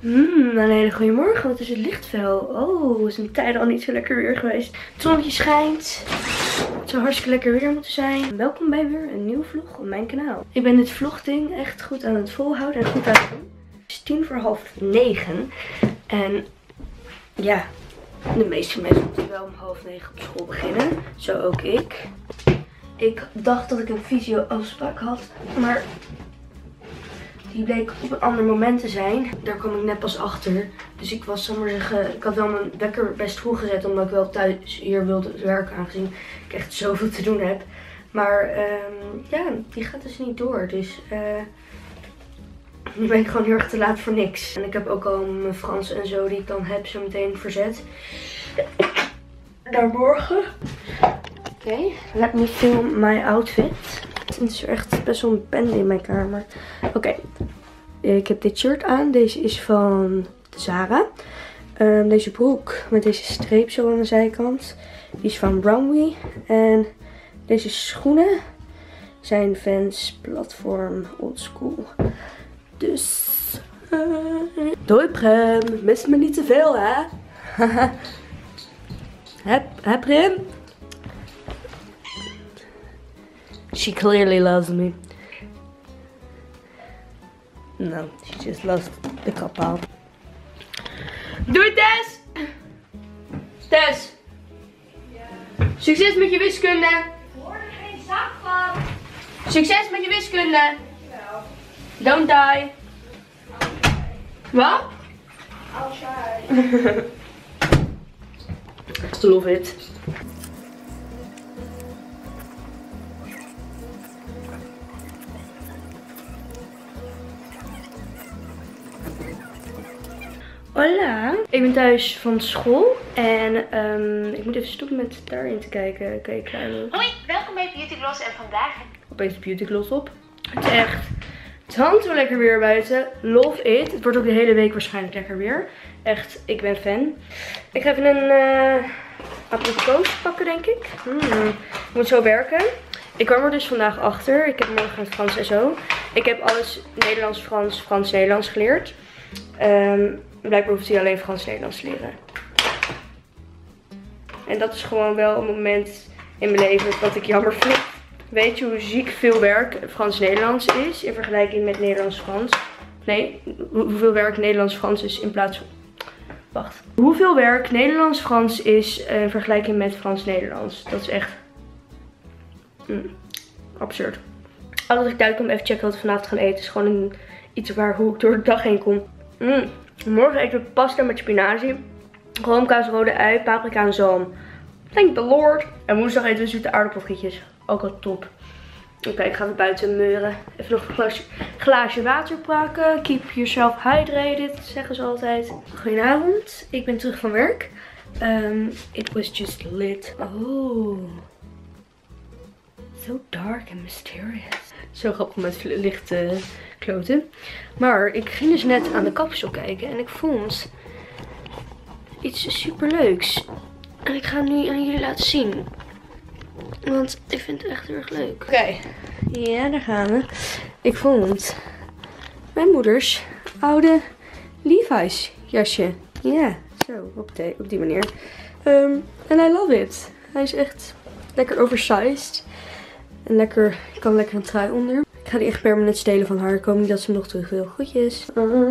Een hele goede morgen. Wat is het licht fel? Oh, het is een tijd al niet zo lekker weer geweest. Het zonnetje schijnt. Het zou hartstikke lekker weer moeten zijn. Welkom bij weer een nieuwe vlog op mijn kanaal. Ik ben dit vlogding echt goed aan het volhouden en goed aan het doen. Het is 9:10. En ja, de meeste mensen moeten wel om 8:30 op school beginnen. Zo ook ik. Ik dacht dat ik een visio-afspraak had, maar die bleek op een ander moment te zijn. Daar kwam ik net pas achter. Dus ik was, zal maar zeggen, ik had wel mijn wekker best vroeg gezet. Omdat ik wel thuis hier wilde werken. Aangezien ik echt zoveel te doen heb. Maar ja, die gaat dus niet door. Dus nu ben ik gewoon heel erg te laat voor niks. En ik heb ook al mijn Frans en zo die ik dan heb zo meteen verzet. Naar morgen. Oké, let me film my outfit. Het is echt best wel een bende in mijn kamer. Oké. Ik heb dit shirt aan. Deze is van Zara. Deze broek met deze streep zo aan de zijkant. Die is van Brownwee. En deze schoenen zijn Vans Platform Old School. Dus doei Prem. Mis me niet te veel, hè? Hè Prem? She clearly loves me. No, she just lost the couple. Doei Tess! Tess! Ja. Succes met je wiskunde! Ik hoor er geen zak van. Succes met je wiskunde! Dankjewel. Don't die! Wat? Outside. Love it. Hola. Ik ben thuis van school en ik moet even stoppen met daarin te kijken. Kijk, Hoi, welkom bij Beauty Gloss en vandaag opeens Beauty Gloss op. Het is echt, het hangt zo lekker weer buiten. Love it. Het wordt ook de hele week waarschijnlijk lekker weer. Echt, ik ben fan. Ik ga even een abrikoos pakken, denk ik. Ik moet zo werken. Ik kwam er dus vandaag achter. Ik heb morgen het Frans en zo. Ik heb alles Nederlands, Frans, Frans, Nederlands geleerd. Blijkbaar hoeft hij alleen Frans-Nederlands te leren. En dat is gewoon wel een moment in mijn leven wat ik jammer vind. Weet je hoe ziek veel werk Frans-Nederlands is in vergelijking met Nederlands-Frans? Nee, hoeveel werk Nederlands-Frans is in plaats van... Wacht. Hoeveel werk Nederlands-Frans is in vergelijking met Frans-Nederlands? Dat is echt... absurd. Als ik thuis kom, even checken wat we vanavond gaan eten. Het is gewoon iets waar hoe ik door de dag heen kom. Morgen eten we pasta met spinazie, roomkaas, rode ui, paprika en zalm. Thank the Lord. En woensdag eten we zoete aardappelfrietjes. Ook al top. Oké, ik ga weer buiten meuren. Even nog een glaasje water pakken. Keep yourself hydrated, zeggen ze altijd. Goedenavond, ik ben terug van werk. It was just lit. Oh. So dark and mysterious. Zo grappig met licht kloten. Maar ik ging dus net aan de kapsel kijken en ik vond iets super leuks. En ik ga het nu aan jullie laten zien. Want ik vind het echt heel erg leuk. Oké. Ja, daar gaan we. Ik vond mijn moeders oude Levi's jasje. Ja, zo. Op die manier. En I love it. Hij is echt lekker oversized. En lekker, ik kan lekker een trui onder. Ik ga die echt permanent stelen van haar. Ik hoop niet dat ze hem nog terug wil. Goedjes.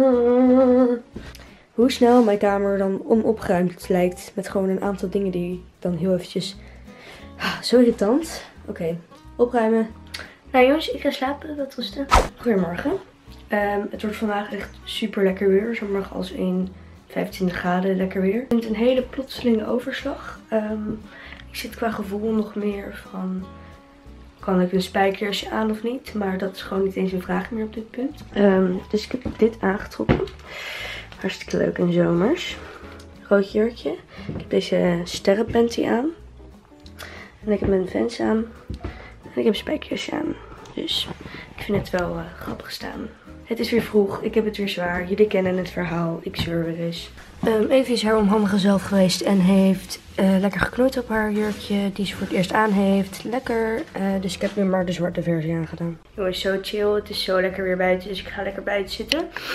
Hoe snel mijn kamer dan onopgeruimd lijkt. Met gewoon een aantal dingen die dan heel eventjes... Zo irritant. Oké, opruimen. Nou jongens, ik ga slapen. Wat rusten. Goedemorgen. Het wordt vandaag echt super lekker weer. Zomerdag als in 25 graden lekker weer. Ik vind een hele plotselinge overslag. Ik zit qua gevoel nog meer van... Kan ik een spijkersje aan of niet? Maar dat is gewoon niet eens een vraag meer op dit punt. Dus ik heb dit aangetrokken. Hartstikke leuk en zomers. Rood jurkje. Ik heb deze sterrenpanty aan. En ik heb mijn Vans aan. En ik heb een spijkersje aan. Dus ik vind het wel grappig staan. Het is weer vroeg. Ik heb het weer zwaar. Jullie kennen het verhaal. Ik zeur weer eens. Evie is haar onhandige zelf geweest en heeft lekker geknoeid op haar jurkje die ze voor het eerst aan heeft. Lekker. Dus ik heb nu maar de zwarte versie aangedaan. Jongens, zo chill. Het is zo lekker weer buiten, dus ik ga lekker buiten zitten.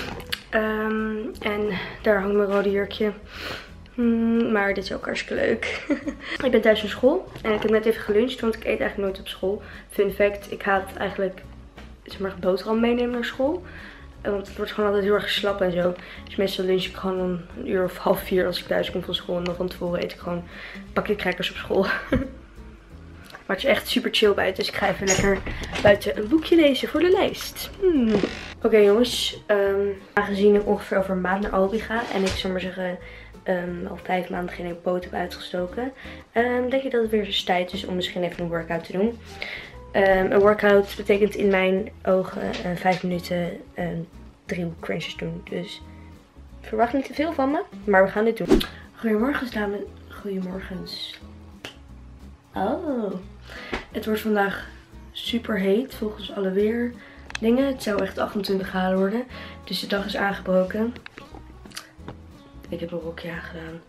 En daar hangt mijn rode jurkje. Maar dit is ook hartstikke leuk. Ik ben thuis van school. En ik heb net even geluncht. Want ik eet eigenlijk nooit op school. Fun fact. Ik haat eigenlijk boterham meenemen naar school. Want het wordt gewoon altijd heel erg slap en zo. Dus meestal lunch ik gewoon om 3:30 als ik thuis kom van school. En dan van tevoren eet ik gewoon een pakje crackers op school. Maar het is echt super chill buiten. Dus ik ga even lekker buiten een boekje lezen voor de lijst. Oké, jongens. Aangezien ik ongeveer over een maand naar Albi ga. En ik zou maar zeggen al 5 maanden geen poot heb uitgestoken. Denk ik dat het weer eens tijd is om misschien even een workout te doen. Een workout betekent in mijn ogen 5 minuten 3 crunches doen. Dus verwacht niet te veel van me. Maar we gaan dit doen. Goedemorgen dames. Goedemorgens. Oh. Het wordt vandaag super heet volgens alle weer dingen. Het zou echt 28 graden worden. Dus de dag is aangebroken. Ik heb een rokje aangedaan.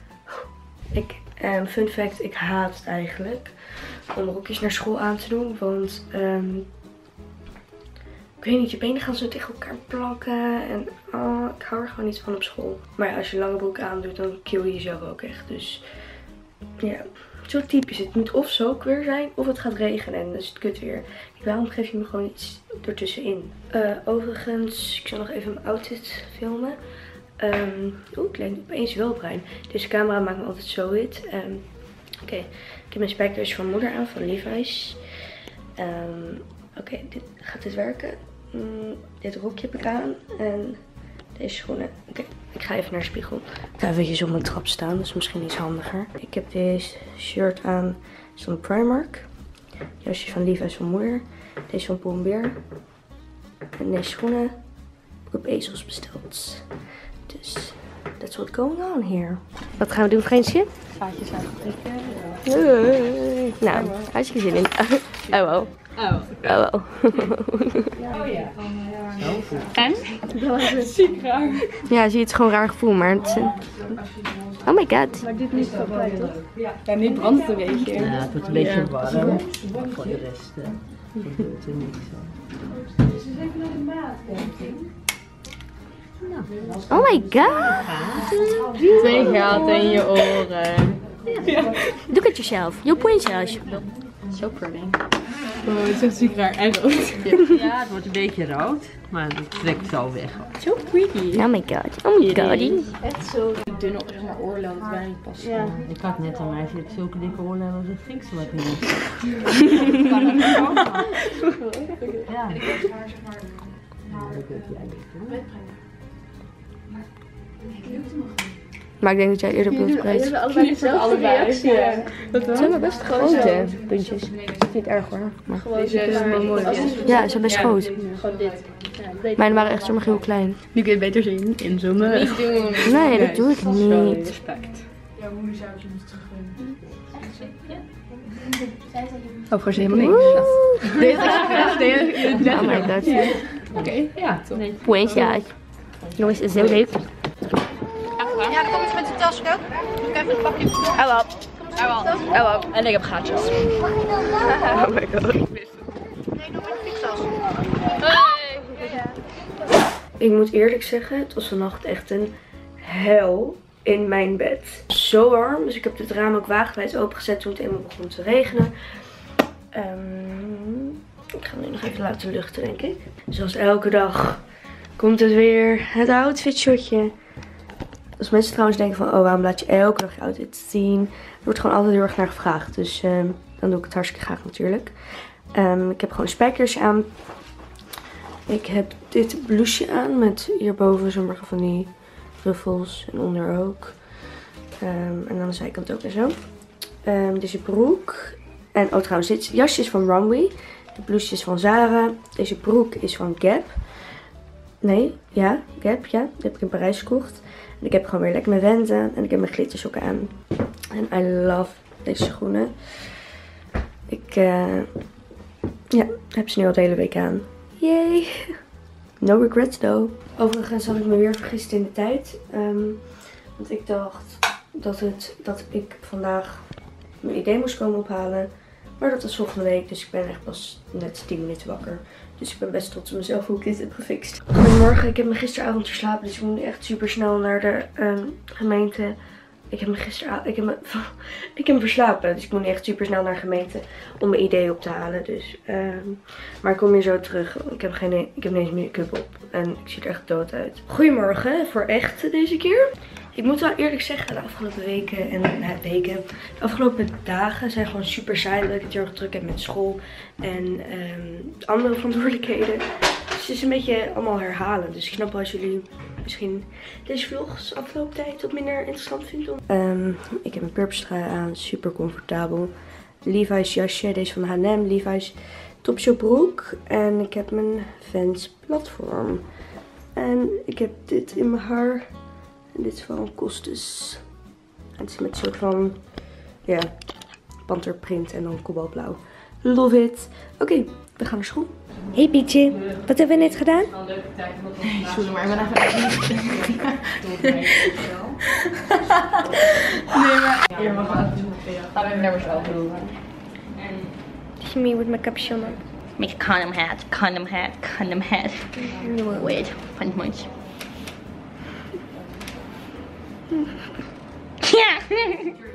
Fun fact, ik haat het eigenlijk om rokjes naar school aan te doen. Want ik weet niet, je benen gaan zo tegen elkaar plakken. En ik hou er gewoon niet van op school. Maar ja, als je lange broek aandoet, dan kill je jezelf ook echt. Dus ja, zo typisch. Het moet of zookweer zijn, of het gaat regenen. En dan is het kut weer. Waarom geef je me gewoon iets ertussenin? Overigens, ik zal nog even mijn outfit filmen. Ik lijk opeens wel bruin. Deze camera maakt me altijd zo wit. Oké, ik heb mijn spijkers van moeder aan, van Levi's. Oké, gaat dit werken? Dit rokje heb ik aan. En deze schoenen. Oké, ik ga even naar de spiegel. Ik ga eventjes op mijn trap staan, dat is misschien iets handiger. Ik heb deze shirt aan, is van Primark. Jasje van Levi's van moeder. Deze van Pull&Bear. En deze schoenen heb ik op Ezels besteld. Dus, that's what's going on here. Wat gaan we doen, vriendje? Vaatjes uittrekken. Nou, hartstikke zin in. Oh, wow. Oh. Oh, wow. Oh ja. En? Dat is ziek raar. Ja, zie je, het is gewoon een raar gevoel, maar het... Oh my god. Maar dit niet zo blij, toch? Ja, nu brandt het een beetje. Ja, het wordt een beetje warm. Maar voor de rest gebeurt er niks. Dus even naar de maat, denk ik. Oh my god. 2 gaten in je oren. Look at yourself. Your princess. So pretty. Oh, het is echt ziek raar en rood. Ja, het wordt een beetje rood, maar het trekt zo weg. So pretty. Oh my god. Oh my god. Echt zo dunne oorlel, dat bijna niet past. Ja. Ik had net een meisje dat zulke dikke oorlellen als dat vindt ze wat niet. Ja. Maar ik denk dat jij eerder beeld spreekt. Allebei. Ja. Het zijn maar best grote puntjes. Het is niet erg hoor. Maar... Deze is wel mooi. Ja, ze zijn best groot. Gewoon dit. Mijne waren echt zomaar heel klein. Nu kun je het beter zien. Inzoomen. Niet doen. Nee, dat doe ik niet. Respect. Jouw moeder zou het je moeten teruggeven. Oh, gewoon helemaal niks. Deze Oh my god. Oké, ja, toch. Princess. Jongens, het is zo leuk. Ja, kom eens met de tas ook. Ik even een pakje. Hallo. Hallo. En ik heb gaatjes. Oh my god. Nee, doe met de fietstas. Ik moet eerlijk zeggen, het was vannacht echt een hel in mijn bed. Zo warm, dus ik heb het raam ook wagenwijd opengezet toen het eenmaal begon te regenen. Ik ga hem nu nog even laten luchten, denk ik. Zoals elke dag komt het weer, het outfitshotje. Als mensen trouwens denken van, oh waarom laat je elke dag je outfit zien? Er wordt gewoon altijd heel erg naar gevraagd, dus dan doe ik het hartstikke graag natuurlijk. Ik heb gewoon spijkers aan. Ik heb dit blouseje aan met hierboven sommige van die ruffels en onder ook. En aan de zijkant ook en zo. Deze broek. En oh trouwens, dit jasje is van Runway. De blouse is van Zara. Deze broek is van Gap. Nee, ja, Gap, ja. Die heb ik in Parijs gekocht. En ik heb gewoon weer lekker mijn Vans aan. En ik heb mijn glittersokken aan. En I love deze schoenen. Ik heb ze nu al de hele week aan. Yay! No regrets though. Overigens had ik me weer vergist in de tijd. Want ik dacht dat ik vandaag mijn idee moest komen ophalen. Maar dat was volgende week. Dus ik ben echt pas net 10 minuten wakker. Dus ik ben best trots op mezelf hoe ik dit heb gefixt. Goedemorgen, ik heb me gisteravond verslapen. Dus ik moet nu echt super snel naar de gemeente. Ik heb me verslapen. Dus ik moet nu echt super snel naar de gemeente om mijn ID op te halen. Dus, maar ik kom hier zo terug. Ik heb niet eens make-up op. En ik zie er echt dood uit. Goedemorgen, voor echt deze keer. Ik moet wel eerlijk zeggen, de afgelopen weken en de afgelopen dagen zijn gewoon super saai. Dat ik het heel erg druk heb met school en andere verantwoordelijkheden. Dus het is een beetje allemaal herhalen. Dus ik snap wel als jullie misschien deze vlogs de afgelopen tijd wat minder interessant vinden. Ik heb een purperstrui aan, super comfortabel. Levi's jasje, deze van de H&M, Levi's topshop broek. En ik heb mijn Vans platform. En ik heb dit in mijn haar. En dit is van Costes. En het is met een soort van, ja, panterprint en dan kobaltblauw. Love it. Oké, we gaan naar school. Hey Pietje, wat hebben we net gedaan? Een leuke tijd. Sorry, maar ik ben even... Nee, maar... Ja, we gaan even doen. Gaan we nummers overdoen. This is me with my capuchon on. Make a condom hat, condom hat, condom hat. Wait, punch munch. Yeah.